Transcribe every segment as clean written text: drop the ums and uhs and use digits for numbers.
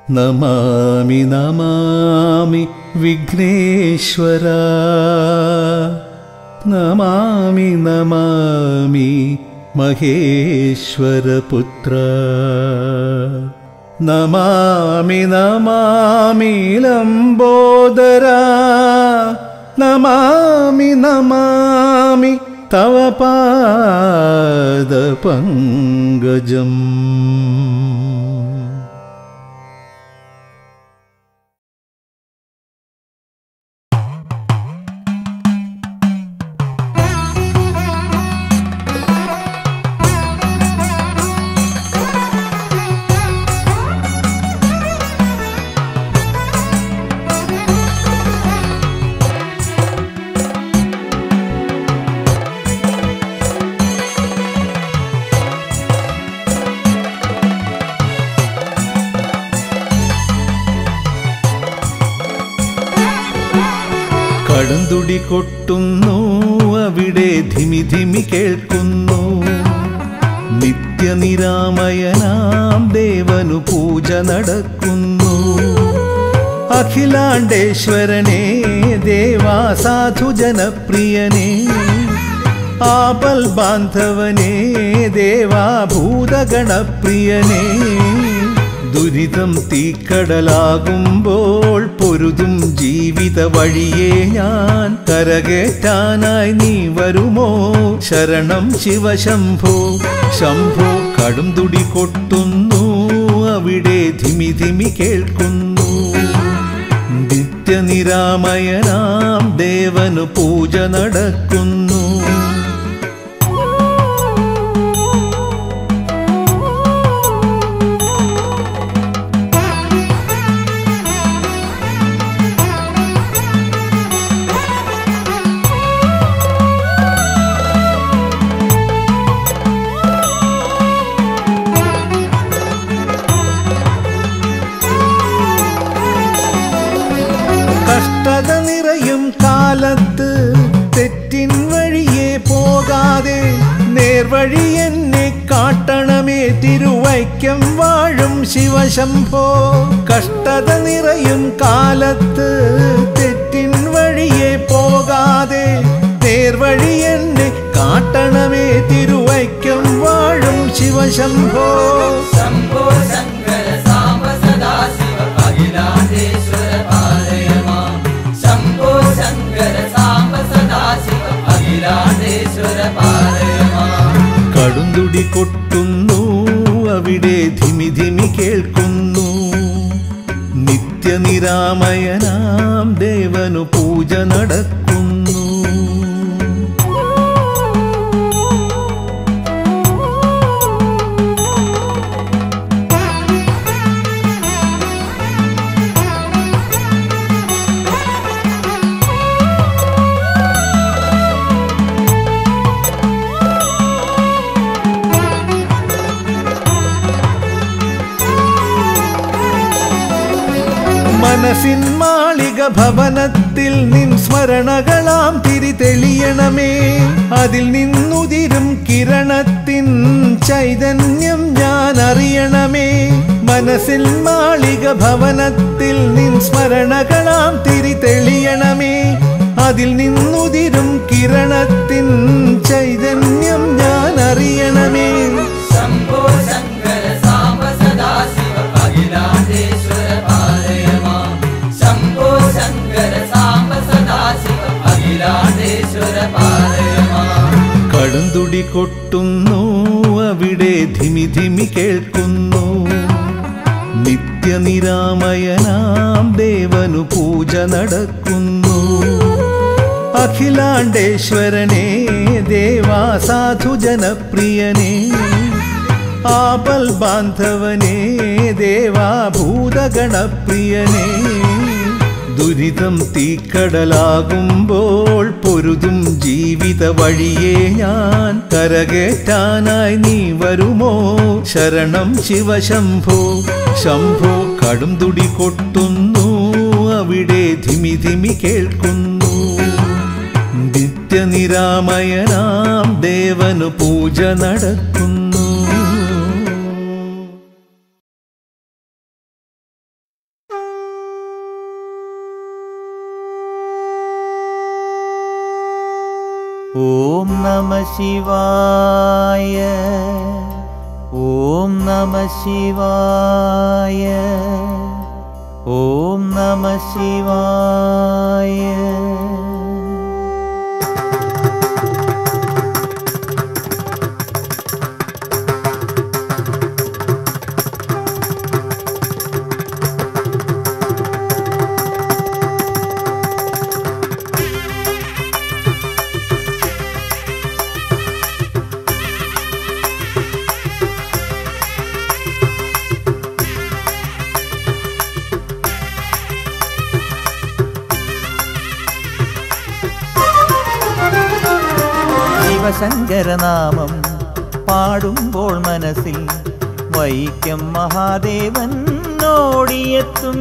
നമാമി നമാമി വിഘ്നേശ്വരാ നമാമി നമാമി മഹേശ്വരപുത്രാ നമാമി നമാമി ലംബോദരാ നമാമി നമാമി തവ പാദപങ്കജം. കടന്തുടി കൊട്ടുന്നു അവിടെ ധിമി ധിമി കേൾക്കുന്നു. നിത്യനിരാമയനാം ദേവനു പൂജ നടക്കുന്നു. അഖിലാണ്ടേശ്വരനേ ദേവാ സാധു ജനപ്രിയനേ ആപൽ ബാന്ധവനേ ദേവാ ഭൂതഗണപ്രിയനേ ദുരിതം തീക്കടലാകുമ്പോൾ പൊരുതും ജീവിത വഴിയെ ഞാൻ കരകേറ്റാനായി നീ വരുമോ? ശരണം ശിവശംഭോ ശംഭോ. കടുംതുടി കൊട്ടുന്നു അവിടെ ധിമി ധിമി കേൾക്കുന്നു. നിത്യനിരാമയനാം ദേവനു പൂജ നടക്കുന്നു. കഷ്ടത നിറയും കാലത്ത് തെറ്റിൻ വഴിയെ പോകാതെ നേർവഴി എന്നെ കാട്ടണമേ തിരുവൈക്കം വാഴും ശിവശംഭോ. കഷ്ടത നിറയും കാലത്ത് തെറ്റിൻ വഴിയെ പോകാതെ നേർവഴി എന്നെ കാട്ടണമേ തിരുവൈക്കം വാഴും ശിവശംഭോ. ശംഭോ ശങ്കര സാംബ സദാശിവ അഖിലാണ്ടേശ്വര കടുംതുടി കൊട്ടുന്നു അവിടെ ധിമി ധിമി കേൾക്കുന്നു. നിത്യനിരാമയനാം ദേവനു പൂജ നടക്കുന്നു. മനസ്സിൻ മാളിക ഭവനത്തിൽ നിൻ സ്മരണകളാം തിരി തെളിയണമേ. അതിൽ നിന്നുതിരും കിരണത്തിൻ ചൈതന്യം ഞാൻ അറിയണമേ. മനസ്സിൻ മാളിക ഭവനത്തിൽ നിൻ സ്മരണകളാം തിരി തെളിയണമേ. അതിൽ നിന്നുതിരും കിരണത്തിൻ ചൈതന്യം ഞാൻ അറിയണമേ. ശംഭോ ശങ്കര സാംബ സദാശിവ അഖിലാണ്ടേശ്വര കടുംതുടി കൊട്ടുന്നു അവിടെ ധിമി ധിമി കേൾക്കുന്നു. നിത്യനിരാമയനാം ദേവനു പൂജ നടക്കുന്നു. അഖിലാണ്ടേശ്വരനേ ദേവാ സാധു ജനപ്രിയനേ ആപൽ ബാന്ധവനേ ദേവാ ഭൂതഗണപ്രിയനേ ദുരിതം തീക്കടലാകുമ്പോൾ പൊരുതും ജീവിത വഴിയെ ഞാൻ കരകേറ്റാനായി നീ വരുമോ? ശരണം ശിവശംഭോ ശംഭോ. കടുംതുടി കൊട്ടുന്നു അവിടെ ധിമി ധിമി കേൾക്കുന്നു. നിത്യനിരാമയനാം ദേവനു പൂജ നടക്കുന്നു. ഓം നമഃ ശിവായ. ഓം നമഃ ശിവായ. ഓം നമഃ ശിവായ. ശിവശങ്കരനാമം പാടുമ്പോൾ മനസ്സിൽ വൈക്കം മഹാദേവൻ ഓടിയെത്തും.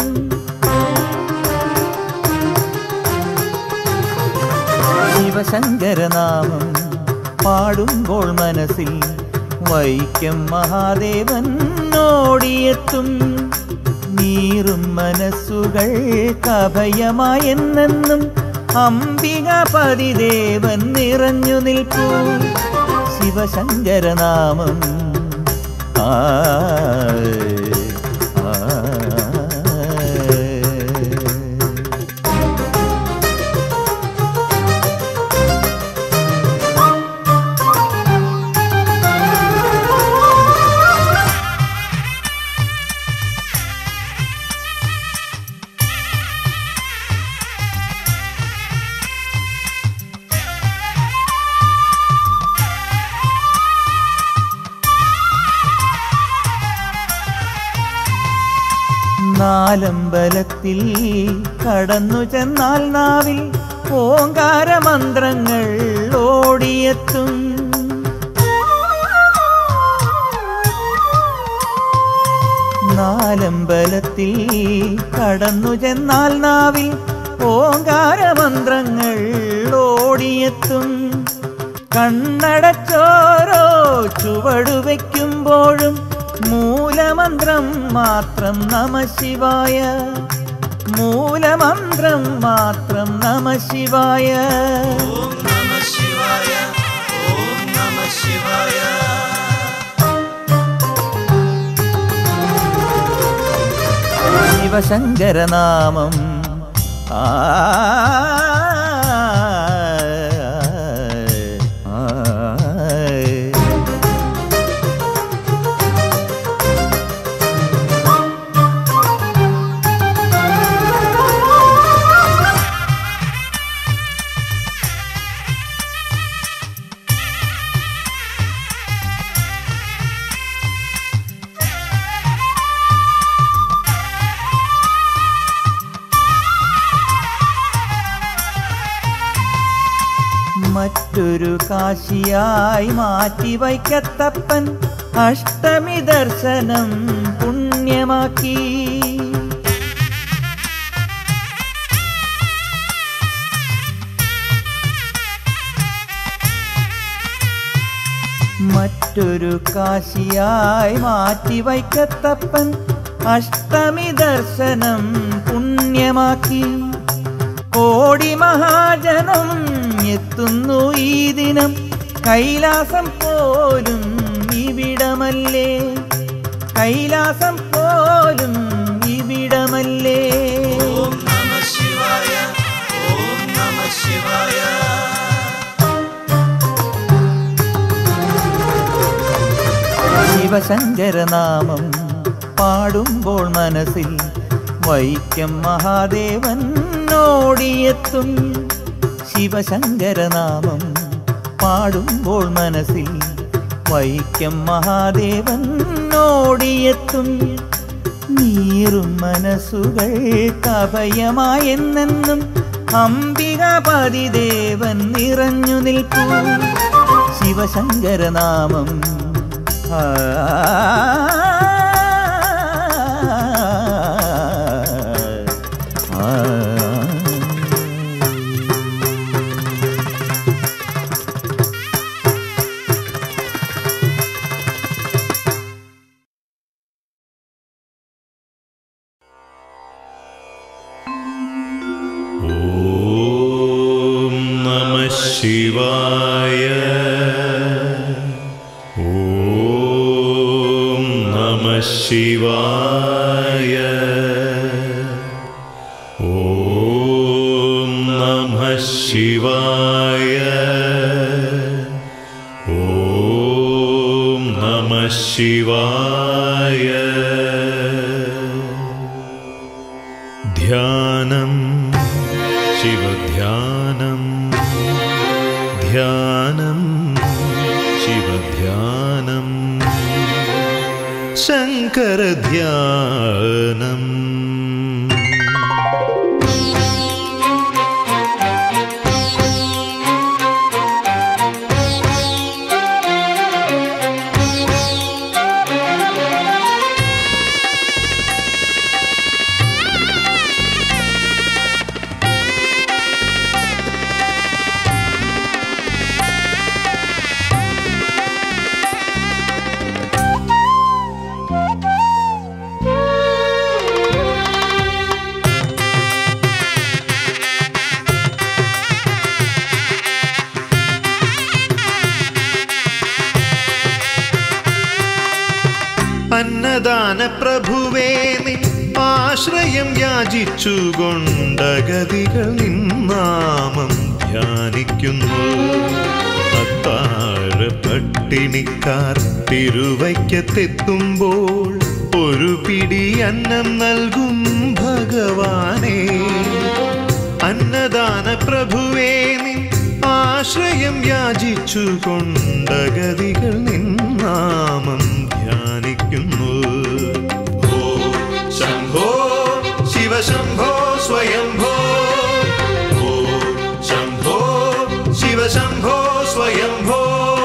ശിവശങ്കരനാമം പാടുമ്പോൾ മനസ്സിൽ വൈക്കം മഹാദേവൻ ഓടിയെത്തും. നീറും മനസ്സുകൾക്കഭയമായെന്നെന്നും അംബികാപതിദേവൻ നിറഞ്ഞു നിൽപ്പൂ. ശിവശങ്കരനാമം ആ നാലമ്പലത്തിൽ കടന്നു ചെന്നാൽ നാവിൽ ഓങ്കാരമന്ത്രങ്ങൾ ഓടിയെത്തും. നാലമ്പലത്തിൽ കടന്നു ചെന്നാൽ നാവിൽ ഓങ്കാരമന്ത്രങ്ങൾ ഓടിയെത്തും. കണ്ണടച്ചോരോ ചുവടുവെക്കുമ്പോഴും മൂലമന്ത്രം മാത്രം നമഃ ശിവായ. മൂലമന്ത്രം മാത്രം നമഃ ശിവായ. ഓം നമഃ ശിവായ. ഓം നമഃ ശിവായ. ശിവശങ്കരനാമം ആ മറ്റൊരു കാശിയായി മാറ്റി വൈക്കത്തപ്പൻ അഷ്ടമി ദർശനം പുണ്യമാക്കി. മറ്റൊരു കാശിയായി മാറ്റി വൈക്കത്തപ്പൻ അഷ്ടമി ദർശനം പുണ്യമാക്കി. കോടി മഹാജനം എത്തുന്നു ഈ ദിനം, കൈലാസം പോലും ഇവിടമല്ലേ. കൈലാസം പോലും ഇവിടമല്ലേ. ഓം നമഃ ശിവായ. ഓം നമഃ ശിവായ. ശിവശങ്കരനാമം പാടുമ്പോൾ മനസ്സിൽ വൈക്കം മഹാദേവൻ ഓടിയെത്തും. ശിവശങ്കരനാമം പാടുമ്പോൾ മനസ്സിൽ വൈക്കം മഹാദേവൻ ഓടിയെത്തും. നീറും മനസ്സുകൾക്കഭയമായെന്നെന്നും അംബികാപതിദേവൻ നിറഞ്ഞു നിൽപ്പൂ. ശിവശങ്കരനാമം ആ ഓം നമഃ ശിവായ. ഓം നമഃ ശിവായ. ഓം നമഃ ശിവായ. ഓം നമഃ ശിവായ. ധ്യാനം ശിവധ്യാനം. ധ്യാനം ശിവധ്യാനം. ശങ്കരധ്യാനം. അന്നദാന പ്രഭുവേ നിൻ ആശ്രയം യാചിച്ചുകൊണ്ടഗതികൾ നിന്നാമം ധ്യാനിക്കുന്നു. അത്താഴ പട്ടിണിക്കാർ തിരുവയ്ക്കത്തെത്തുമ്പോൾ ഒരു പിടി അന്നം നൽകും ഭഗവാനേ. അന്നദാന പ്രഭുവേ നിൻ ആശ്രയം യാചിച്ചുകൊണ്ടഗതികൾ നിന്നാമം ധ്യാനിക്കുന്നു. ഓ ശംഭോ ശിവശംഭോ സ്വയംഭോ. ഓ ശംഭോ ശിവശംഭോ സ്വയംഭോ.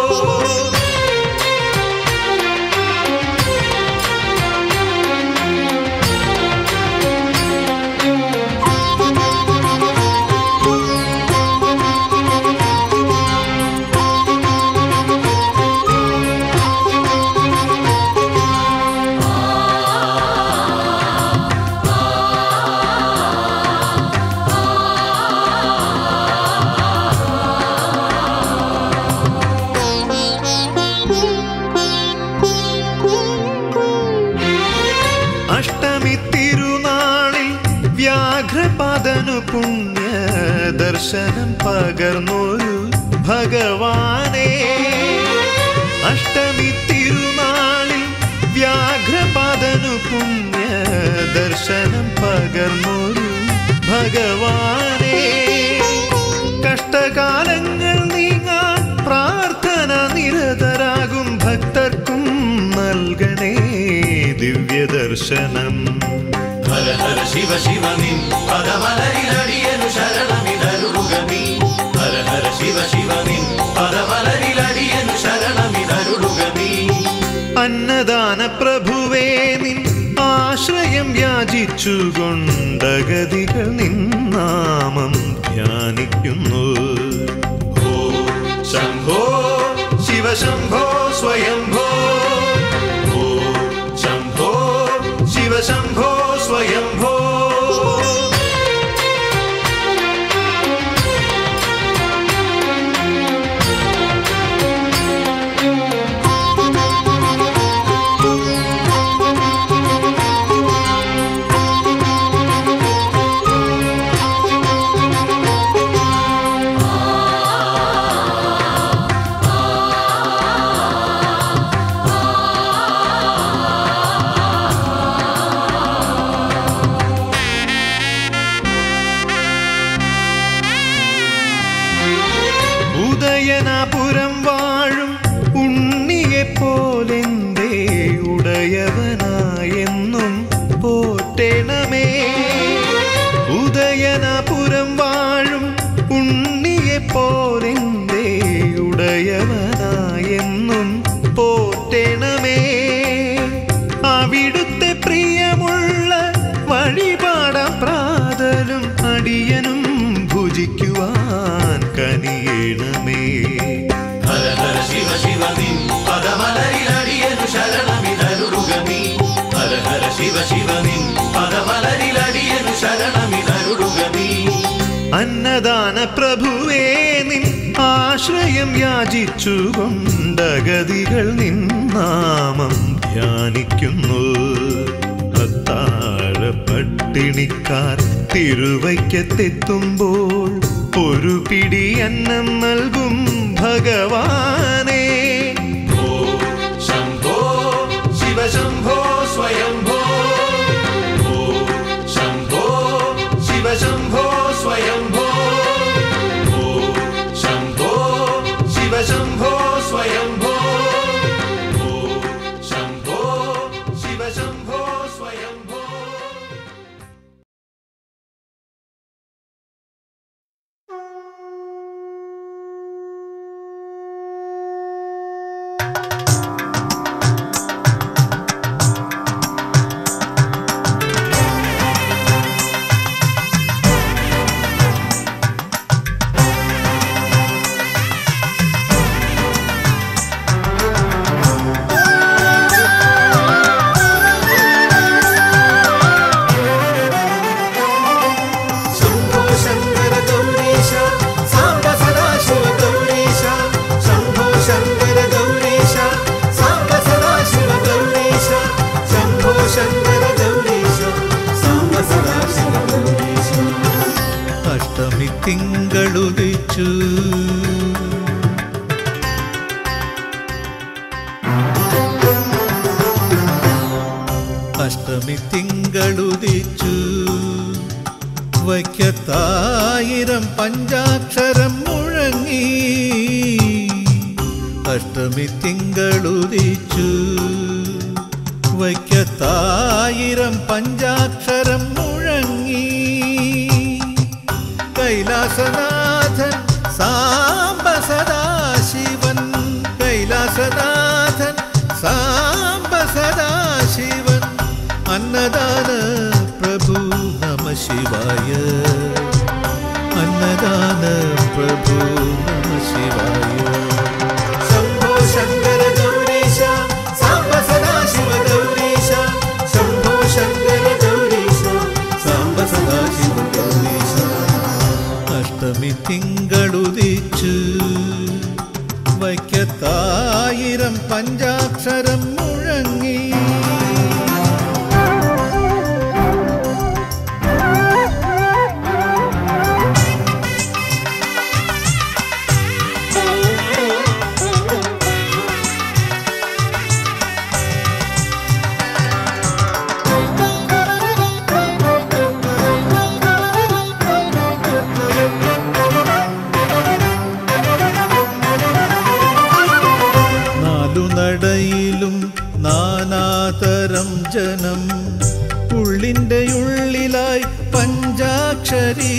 അഷ്ടമി തിരുനാളിൽ വ്യാഘ്രപാദനു പുണ്യ ദർശനം പകർന്നൊരു ഭഗവാനേ. അഷ്ടമി തിരുനാളിൽ വ്യാഘ്രപാദനു പുണ്യ ദർശനം പകർന്നൊരു ഭഗവാനേ. കഷ്ടകാലങ്ങൾ നീങ്ങാൻ പ്രാർത്ഥന നിരതരാകും ഭക്തർക്കും നൽകണേ ദിവ്യദർശനം. ഹര ഹര ശിവ ശിവ നിൻ പദമലരിലടിയനു ശരണമിതരുളുകമീ. ഹര ഹര ശിവ ശിവ നിൻ പദമലരിലടിയനു ശരണമിതരുളുകമീ. അന്നദാന പ്രഭുവേ നിൻ ആശ്രയം യാചിച്ചുകൊണ്ടഗതികൾ നിന്നാമം ധ്യാനിക്കുന്നു. ഓ ശംഭോ ശിവശംഭോ സ്വയംഭോ. ഓ ശംഭോ ശിവശംഭോ സ്വയംഭോ. ഉദയനാപുരം വാഴും ഉണ്ണിയെപ്പോലെന്തേ ഉടയവനായെന്നും പോറ്റണമേ. ഉദയനാപുരം വാഴും ഉണ്ണിയെപ്പോലെന്തേ ഉടയവനായെന്നും പോറ്റണമേ. അവിടുത്തെ പ്രിയമുള്ള വഴിപാടാം പ്രാതലും അടിയനും ഭുജിക്കുവാൻ കനിയണമേ. ഹര ഹര ശിവ ശിവ നിൻ പദമലരിലടിയനു ശരണമിതരുളുകമീ. ഹര ഹര ശിവ ശിവ നിൻ പദമലരിലടിയനു ശരണമിതരുളുകമീ. അന്നദാന പ്രഭുവേ നിൻ ആശ്രയം യാചിച്ചുകൊണ്ടഗതികൾ നിന്നാമം ധ്യാനിക്കുന്നു. അത്താഴ പട്ടിണിക്കാർ തിരുവയ്ക്കത്തെത്തുമ്പോൾ ഒരു പിടി അന്നം നൽകും ഭഗവാനേ. ഓ ശംഭോ ശിവശംഭോ സ്വയംഭോ, ഓ ശംഭോ ശിവശംഭോ സ്വയംഭോ, ഓ ശംഭോ ശിവശംഭോ സ്വയംഭോ, ഓ ശംഭോ ശിവശംഭോ സ്വയംഭോ. അഷ്ടമി തിങ്കളുദിച്ചു അഷ്ടമി തിങ്കളുദിച്ചു വയ്ക്കത്തായിരം പഞ്ചാക്ഷരം മുഴങ്ങി. അഷ്ടമി തിങ്കളുദിച്ചു വയ്ക്കത്തായിരം പഞ്ചാക്ഷരം മുഴങ്ങി. കൈലാസനാഥൻ സാംബ സദാശിവൻ, കൈലാസനാഥൻ സാംബ സദാശിവൻ, അന്നദാന പ്രഭു നമ ശിവായ, അന്നദാന പ്രഭു നമ ശിവായ. ശംഭോ ശങ്കര ഗൗരീശ സാംബ സദാശിവ ഗൗരീശ, ശംഭോ ശങ്കര ഗൗരീശ സാംബ സദാശിവ ഗൗരീശ. അഷ്ടമി തിങ്കളുദിച്ചു വയ്ക്കത്തായിരം പഞ്ചാക്ഷരം മുഴങ്ങി. നടയിലും നാനാതരം ജനം, ഉള്ളിൻ്റെ ഉള്ളിലായി പഞ്ചാക്ഷരി.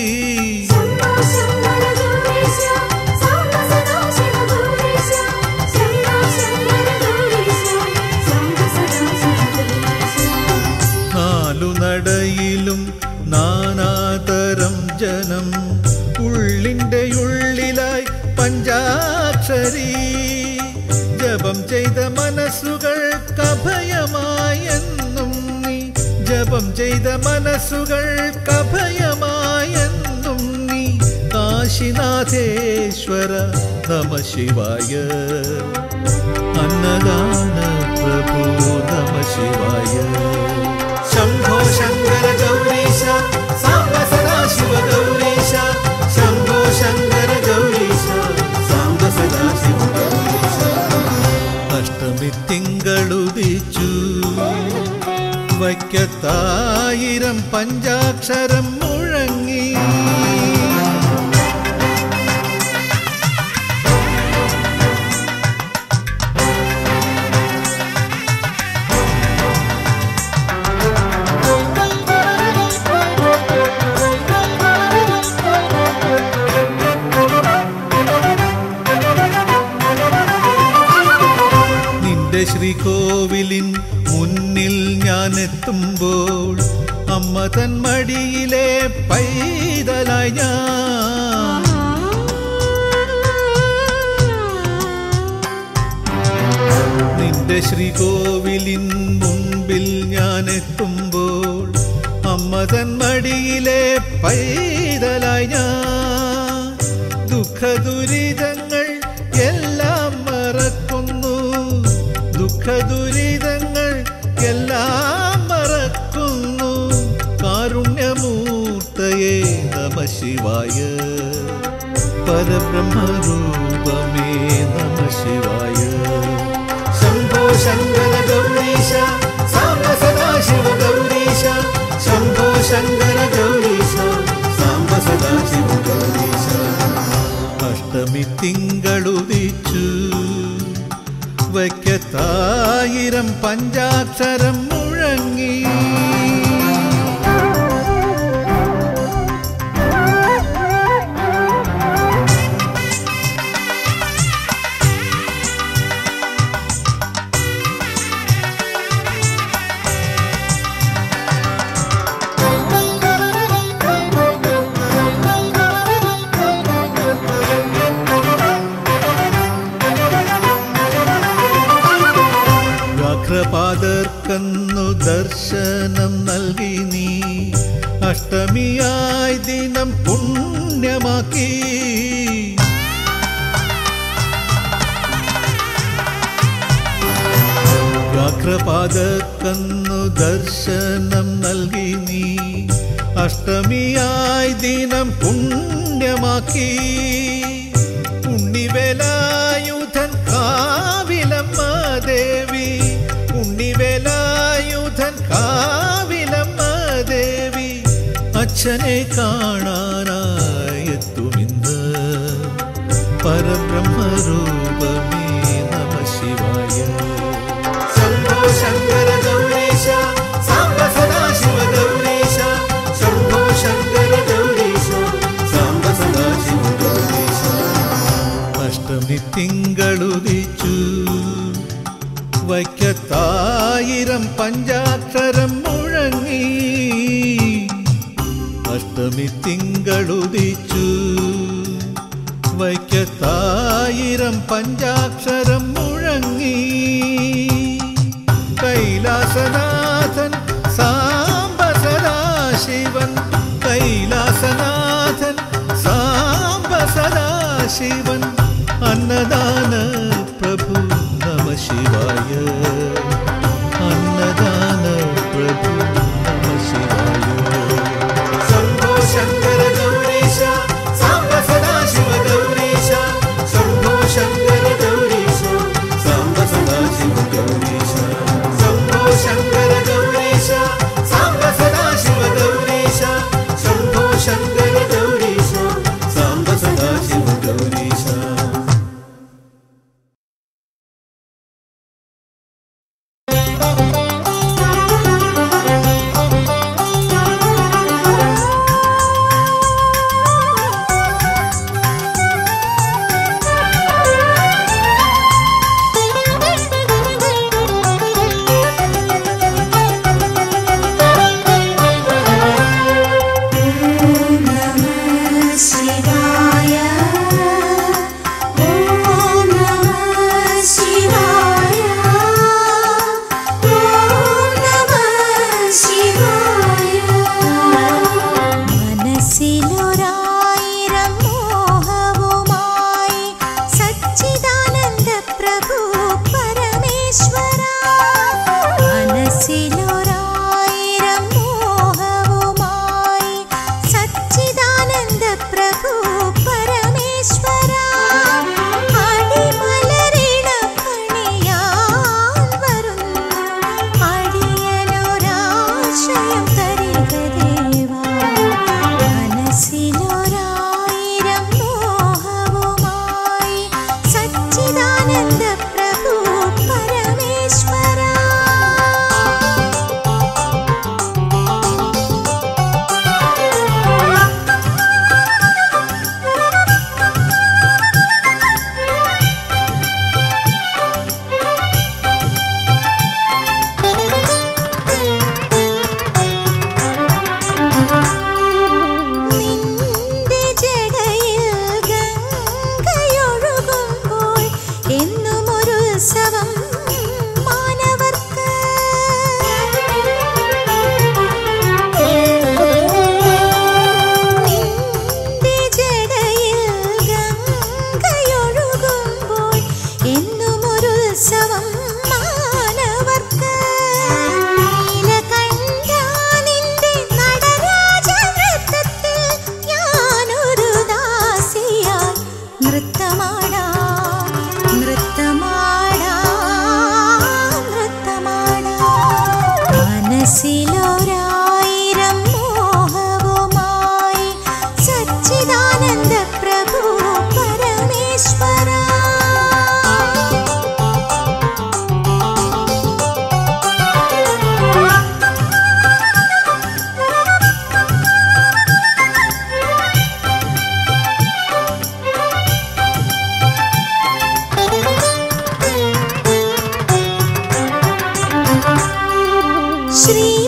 നാലു നടയിലും നാനാതരം ജനം, ഉള്ളിൻ്റെ ഉള്ളിലായി പഞ്ചാക്ഷരി. ജപം ചെയ്ത മനസ്സുകൾക്കഭയമായെന്നും നീ, ജപം ചെയ്ത മനസ്സുകൾക്കഭയമായെന്നും നീ. കാശിനാഥേശ്വര നമ ശിവായ, അന്നദാന പ്രഭു നമ ശിവായ. ശംഭോ ശങ്കര ഗൗരീശ സാംബ സദാശിവ ഗൗരീശ, ശംഭോ ശങ്കര ഗൗരീശ സാംബ സദാശിവ ഗൗരീശ. അഷ്ടമി തിങ്കളുദിച്ചു വയ്ക്കത്തായിരം പഞ്ചാക്ഷരം മുഴങ്ങി. ശ്രീകോവിലിൻ മുന്നിൽ ഞാൻ എത്തുമ്പോൾ അമ്മ തൻ മടിയിലെ പൈതലായി ഞാൻ. നിന്റെ ശ്രീകോവിലിൻ മുൻപിൽ ഞാൻ എത്തുമ്പോൾ അമ്മ തൻ മടിയിലെ പൈതലായി ഞാൻ. ദുഃഖ ദുരിതങ്ങൾ എല്ലാം മറക്കുന്നു, ദുഃഖദുരിതങ്ങൾ എല്ലാം മറക്കുന്നു. കാരുണ്യമൂർത്തയേ നമഃ ശിവായ, പരബ്രഹ്മരൂപമേ നമഃ ശിവായ. ശംഭോ ശങ്കര ഗൗരീശ സാംബ സദാശിവ ഗൗരീശ, ശംഭോ ശങ്കര ഗൗരീശ സാംബ സദാശിവ ഗൗരീശ. അഷ്ടമി തിങ്കളുദിച്ചു, വയ്ക്കത്തായിരം പഞ്ചാക്ഷരം മുഴങ്ങി. വ്യാഘ്രപാദർക്കന്നു ദർശനം നൽകി നീ, അഷ്ടമിയായി ദിനം പുണ്യമാക്കി. വ്യാഘ്രപാദർക്കന്നു ദർശനം നൽകി നീ, അഷ്ടമിയായി ദിനം പുണ്യമാക്കി. ഉണ്ണിവേലായുധൻ കാവിലമ്മ ദേവി, ഉണ്ണിവേലായുധൻ കാവിലമ്മ ദേവി, അച്ഛനെ കാണാനായെത്തുമിന്ന്. പരബ്രഹ്മരൂപമേ നമഃ ശിവായ. ശംഭോ ശങ്കര ഗൗരീശ സാംബ സദാശിവ ഗൗരീശ, ശംഭോ ശങ്കര ഗൗരീശ സാംബ സദാശിവ ഗൗരീശ. അഷ്ടമി തിങ്കളുദിച്ചു, വയ്ക്കത്തായിരം പഞ്ചാക്ഷരം മുഴങ്ങി. അഷ്ടമി തിങ്കളുദിച്ചു, വയ്ക്കത്തായിരം പഞ്ചാക്ഷരം മുഴങ്ങി. കൈലാസനാഥൻ സാംബ സദാശിവൻ, കൈലാസനാഥൻ സാംബ സദാശിവൻ, അന്നദാന പ്രഭു നമഃ ശിവായ, അന്നദാന പ്രഭു നമഃ ശിവായ. ശംഭോ ശങ്കര ഗൗരീശ സാംബ സദാശിവ ഗൗരീശ, ശംഭോ ശങ്കര ഗൗരീശ സാംബ സദാശിവ ഗൗരീശ, ശംഭോ ശങ്കര ഗൗരീശ സാംബ സദാശിവ ഗൗരീശ, ശംഭോ ശങ്കര ഗൗരീശ സാംബ സദാശിവ ഗൗരീശ.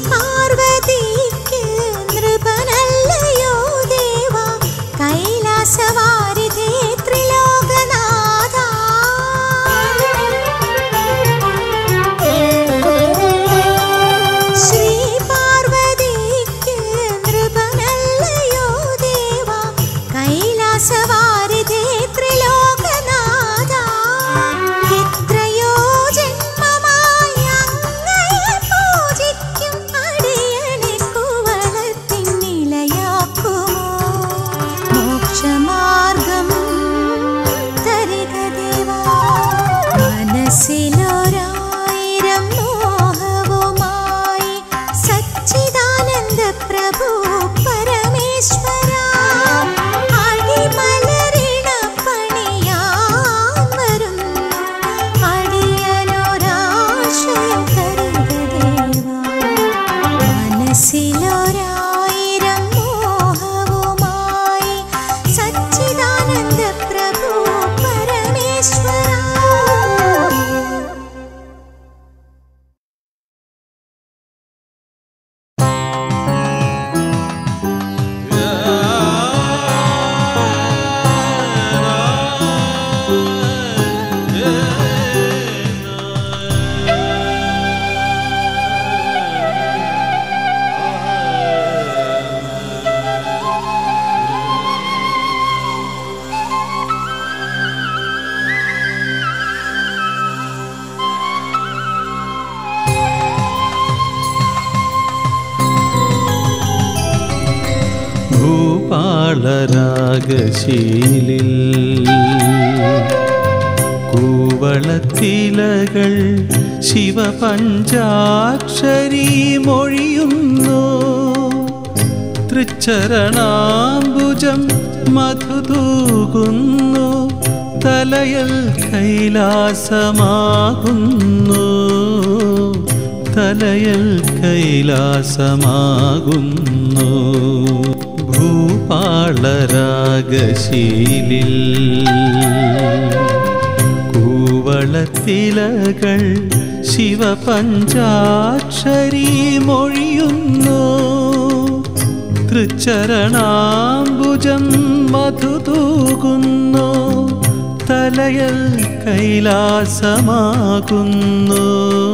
പാർവതിക്ക് നൃപനല്ലയോ ദേവ കൈലാസവാരിധേ ത്രിലോകനാഥ. ശ്രീ പാർവതിക്ക് നൃപനല്ലയോ ദേവ കൈലാസവാരിധേ ത്രിലോകനാഥ. എത്രയോ ജന്മമായി അങ്ങയെ പൂജിക്കും അടിയനെ കുവളത്തിന്നിലയാക്കുമോ മോക്ഷമാർഗം തരിക ദേവാ. മനസ്സിലൊരായിരം മോഹവുമായി സച്ചിദാനന്ദ പ്രഭു പരമേശ്വര അടിമലരിണ പണിയാൻ വരുന്നു അടിയനൊരാശ്രയം തരിക ദേവാ. മനസ്സിലൊരായിരം മോഹവുമായി സച്ചിദാനന്ദ പ്രഭു പരമേശ്വര. ഭൂപാളരാഗശീലിൽ കൂവളത്തിലകൾ ശിവപഞ്ചാക്ഷരി മൊഴിയുന്നു. തൃച്ചരണാംബുജം മധുതൂകുന്നു. തലയൽ കൈലാസമാകുന്നു. തലയൽ കൈലാസമാകുന്നു. ഭൂപാളരാഗശീലിൽ കൂവളത്തിലകൾ ശിവപഞ്ചാക്ഷരി മൊഴിയുന്നു. തൃച്ചരണാംബുജം മധുതൂകുന്നു. തലയൽ കൈലാസമാകുന്നു.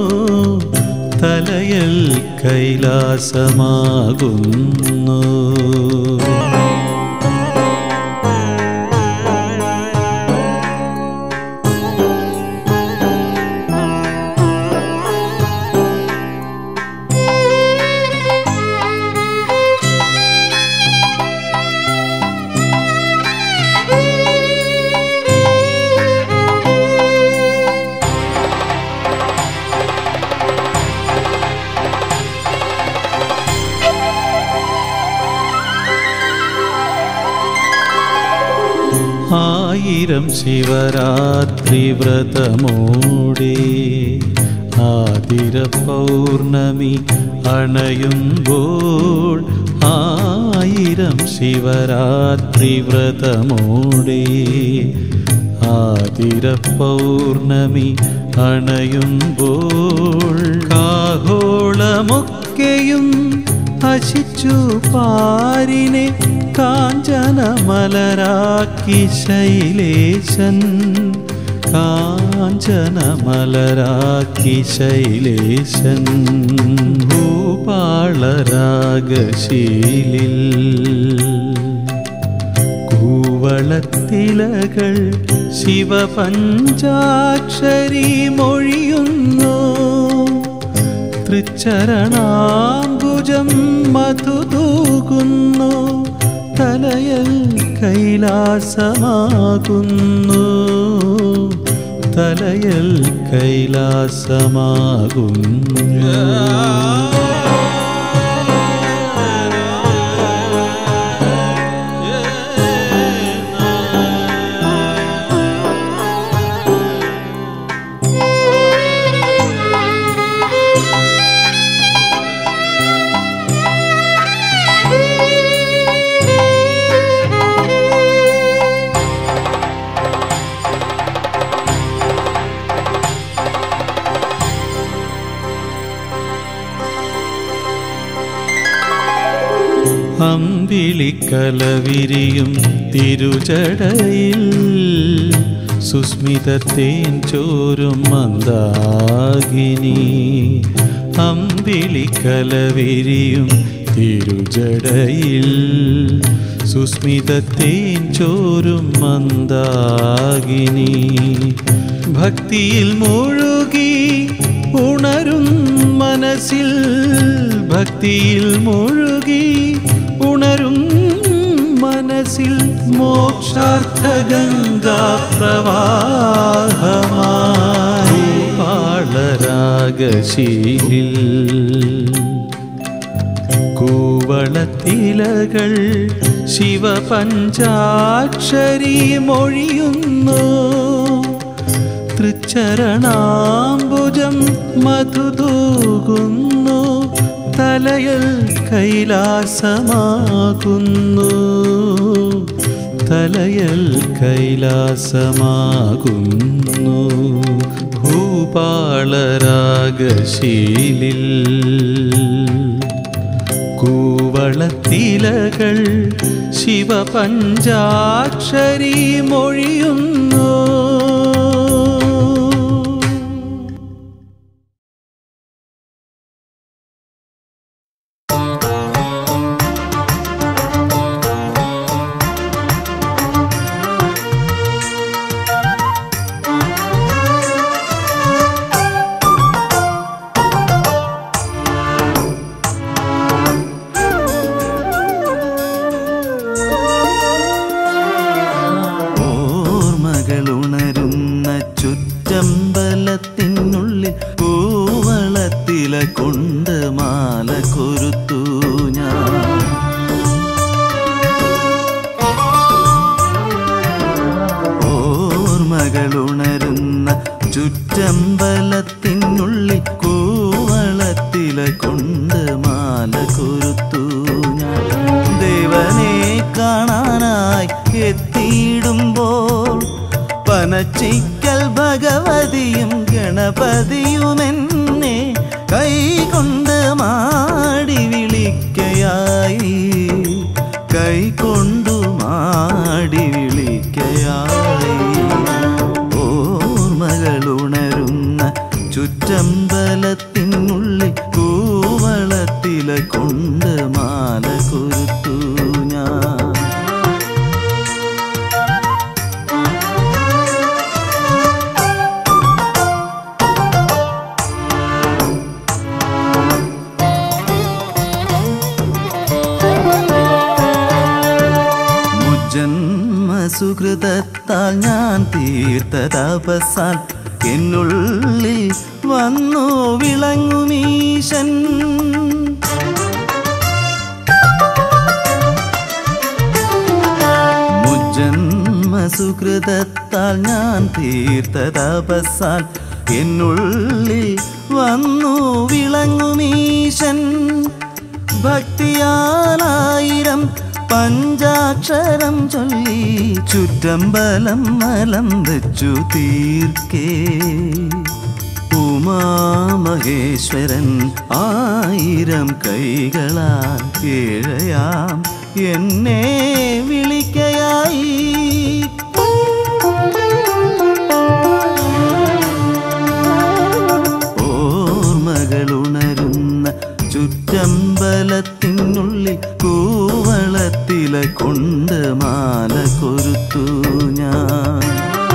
തലയൽ കൈലാസമാകുന്നു. ആയിരം ശിവരാത്രി വ്രതമോടെ ആതിര പൗർണമി അണയുമ്പോൾ. ആയിരം ശിവരാത്രി വ്രതമോടെ ആതിര പൗർണമി അണയുമ്പോൾ. കാഹോളമൊക്കെയും ഹസിച്ചു പാരിനെ കാഞ്ചനമലരാക്കി ശൈലേശൻ. കാഞ്ചനമലരാക്കി ശൈലേശൻ. ഭൂപാളരാഗശീലിൽ കൂവളത്തിലകൾ ശിവപഞ്ചാക്ഷരി മൊഴിയുന്നു. തൃച്ചരണാംബുജം മധുതൂകുന്നു. തലയൽ കൈലാസമാകുന്നു. തലയൽ കൈലാസമാകുന്നു. അമ്പിളിക്കലവിരിയും തിരുജടയിൽ സുസ്മിതത്തേൻ ചോരും മന്ദാകിനി. അമ്പിളിക്കലവിരിയും തിരുജടയിൽ സുസ്മിതത്തേൻ ചോരും മന്ദാകിനി. ഭക്തിയിൽ മുഴുകി ഉണരും മനസ്സിൽ, ഭക്തിയിൽ മുഴുകി ഉണരും മനസ്സിൽ മോക്ഷാർത്ഥഗംഗാപ്രവാഹമായി പാളരാഗശീലിൽ കൂവളത്തിലകൾ ശിവപഞ്ചാക്ഷരി മൊഴിയുന്നു. തൃച്ചരണാംബുജം മധുതൂകുന്നു, തലയൽ കൈലാസമാകുന്നു, തലയൽ കൈലാസമാകുന്നു. ഭൂപാളരാഗശീലിൽ കൂവളത്തിലകൾ ശിവപഞ്ചാക്ഷരി മൊഴിയുന്നു. ചുറ്റമ്പലത്തിനുള്ളിൽ കൂവളത്തില കൊണ്ട് മാല കൊരുത്തു ഞാൻ. ഓർമ്മകളുണരുന്ന ചുറ്റമ്പലത്തിനുള്ളിൽ കൂവളത്തില കൊണ്ട് മാല കൊരുത്തു ഞാൻ. ദേവനെ കാണാനായി എത്തിയിടുമ്പോൾ പനച്ചിക്കൽ ഭഗവതിയും ഗണപതിയുമെന്നെ കൈകൊണ്ട് മാടി വിളിക്കയായി, കൈകൊണ്ടു മാടി വിളിക്കയായി. ഓർമ്മകളുണരുന്ന ചുറ്റമ്പലത്തിനുള്ളിൽ കൂവളത്തില കൊണ്ട് മാല കൊരുത്തു ഞാൻ. സുകൃതത്താൽ ഞാൻ തീർത്ത തപസാൽ എന്നുള്ളിൽ വന്നു വിളങ്ങുമീശൻ. മുജ്ജന്മ സുകൃതത്താൽ ഞാൻ തീർത്ത തപസാൽ എന്നുള്ളിൽ വന്നു വിളങ്ങുമീശൻ. ഭക്തിയാലായിരം പഞ്ചാക്ഷരം ചൊല്ലി ചുറ്റമ്പലം മലം വെച്ചു തീർക്കേ. ഉമാമഹേശ്വരൻ ആയിരം കൈകളാൽ ഏഴയാം എന്നെ വിളിക്കയായി. ഓർമ്മകളുണരുന്ന ചുറ്റമ്പലത്തിനുള്ളിൽ കൂവളത്തില കൊണ്ട് മാല കൊരുത്തു ഞാൻ.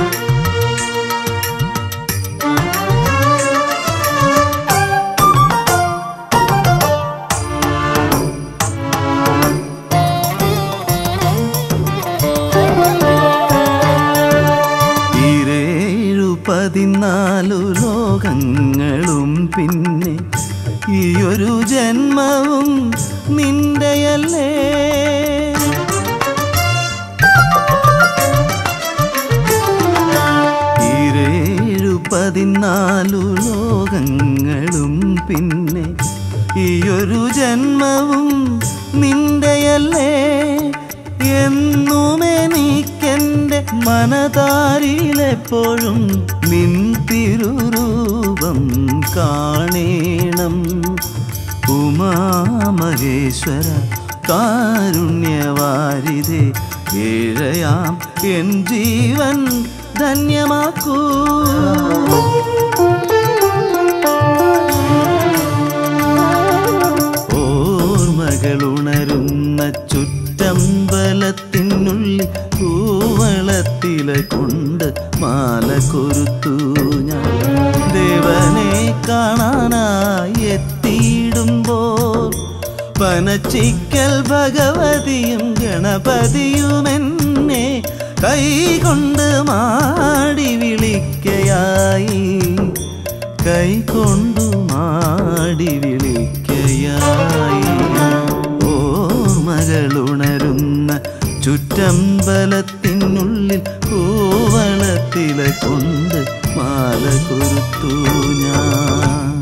ഈരേഴു 14 ലോകങ്ങളും പിന്നെ ഈയൊരു ജന്മവും നിന്റെയല്ലേ. ഈരേഴു 14 ലോകങ്ങളും പിന്നെ ഈയൊരു ജന്മവും നിന്റെയല്ലേ. എന്നുമെനിക്കെൻ്റെ മനതാരിലെപ്പോഴും നിൻ തിരുരൂപം കാണേണം. ഉമാമഹേശ്വര കാരുണ്യവാരിധേ ഏഴയാം എൻ ജീവൻ ധന്യമാക്കൂ. ഓർമ്മകളുണരുന്ന ചുറ്റമ്പലത്തിനുള്ളിൽ കൂവളത്തില കൊണ്ട് മാല കൊരുത്തു ഞാൻ. ദേവനെ കാണാനായി എത്തിയിടുമ്പോൾ പനച്ചിക്കൽ ഭഗവതിയും ഗണപതിയുമെന്നെ കൈകൊണ്ട് മാടി വിളിക്കയായി, കൈകൊണ്ടു മാടി വിളിക്കയായി. ഓർമ്മകളുണരുന്ന ചുറ്റമ്പലത്തിനുള്ളിൽ കൂവളത്തില കൊണ്ട് മാല കൊരുത്തു ഞാൻ.